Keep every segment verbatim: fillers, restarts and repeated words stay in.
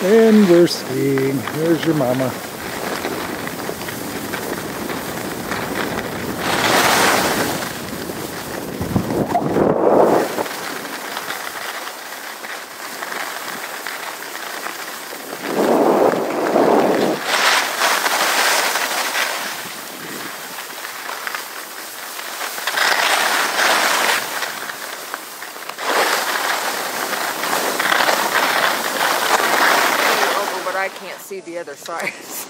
And we're skiing. There's your mama. I can't see the other side.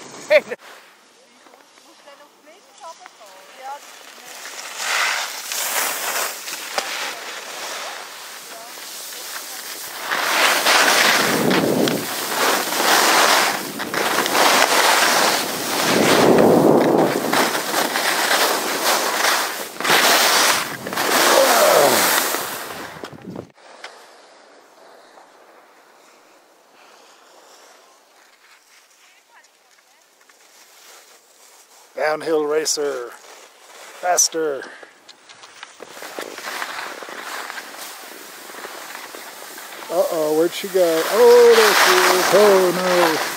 Downhill racer. Faster. Uh-oh, where'd she go? Oh, there she is. Oh, no.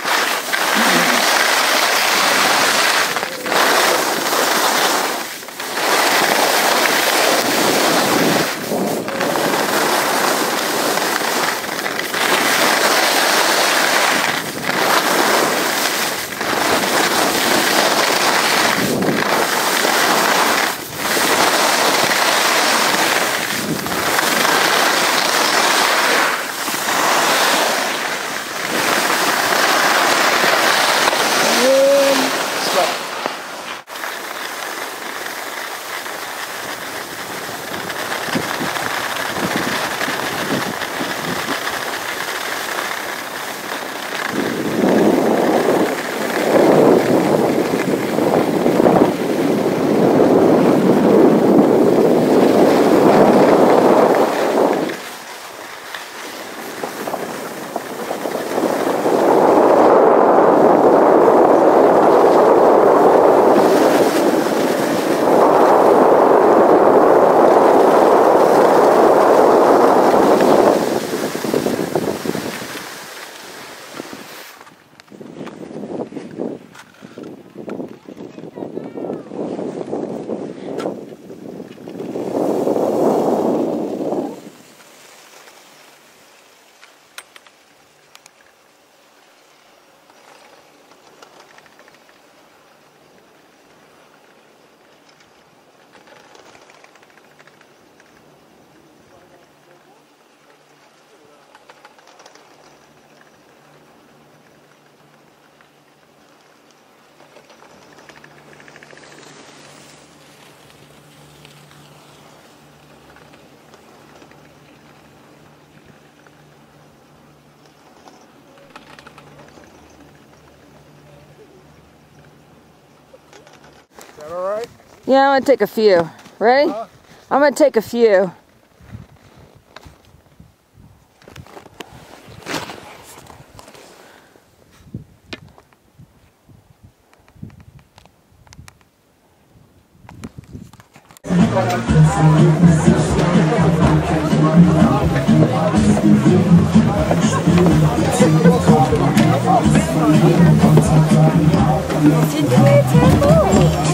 Is that all right? Yeah, I'm gonna take a few. Ready? Huh? I'm gonna take a few. Did you